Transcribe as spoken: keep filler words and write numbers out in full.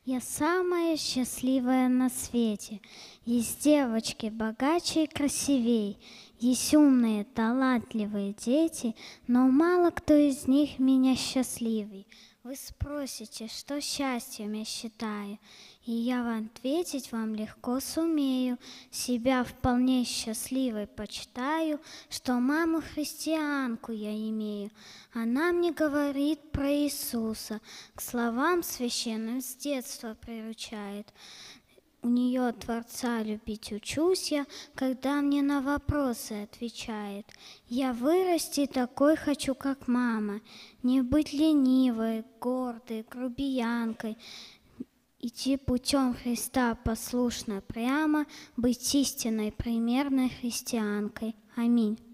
Я самая счастливая на свете. Есть девочки богаче и красивей. Есть умные, талантливые дети, но мало кто из них меня счастливый. Вы спросите, что счастьем я считаю, и я вам ответить вам легко сумею. Себя вполне счастливой почитаю, что маму христианку я имею. Она мне говорит про Иисуса, к словам священным с детства приручает. У нее Творца любить учусь я, когда мне на вопросы отвечает. Я вырасти такой хочу, как мама, не быть ленивой, гордой, грубиянкой, идти путем Христа послушно прямо, быть истинной, примерной христианкой. Аминь.